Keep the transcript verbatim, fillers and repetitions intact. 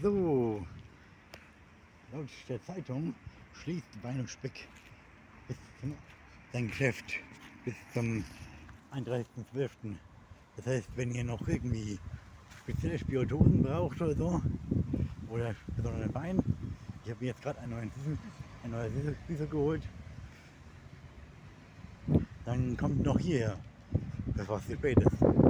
So, laut der Zeitung schließt Wein und Speck bis zum, sein Geschäft bis zum einunddreißigsten zwölften Das heißt, wenn ihr noch irgendwie spezielle Spirituosen braucht oder so, oder besonderen Wein, ich habe mir jetzt gerade einen neuen Süße, ein neues Süße, Süße geholt, dann kommt noch hierher, bevor es zu spät ist.